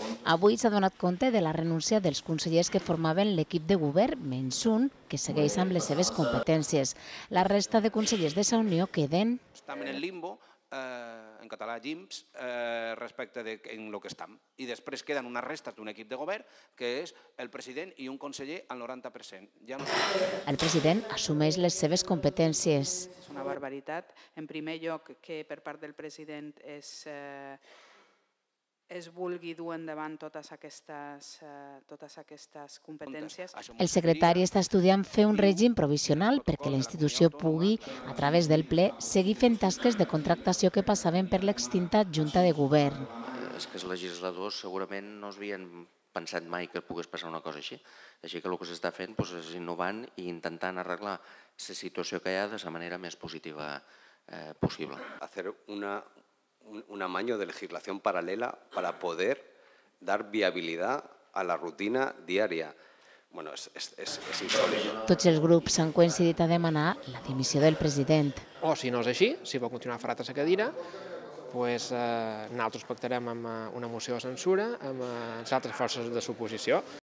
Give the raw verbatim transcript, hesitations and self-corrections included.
Avui s'ha donat compte de la renúncia dels consellers que formaven l'equip de govern, menys un, que segueix amb les seves competències. La resta de consellers de la Unió queden... Estem en el limbo, eh, en català GIMPS, eh, respecte de en el que estem. I després queden unes restes d'un equip de govern, que és el president i un conseller al noranta per cent. Ja no El president assumeix les seves competències. És una barbaritat. En primer lloc, que per part del president es, eh, es vulgui dur endavant totes aquestes, eh, totes aquestes competències. El secretari està estudiant fer un règim provisional perquè la institució pugui, a través del ple, seguir fent tasques de contractació que passaven per l'extinta Junta de Govern. És que els legisladors segurament no s'havien pensat mai que pogués passar una cosa així. Així que el que s'està fent és innovant i intentant arreglar la situació que hi ha de la manera més positiva eh, possible. Hacer una, un, un amaño de legislación paralela para poder dar viabilidad a la rutina diaria. Bueno, és, és, és, és insòlit. Tots els grups han coincidit a demanar la dimissió del president. O si no és així, si vol continuar ferrat a la cadira, doncs, eh, nosaltres pactarem amb una moció de censura amb les altres forces de l'oposició.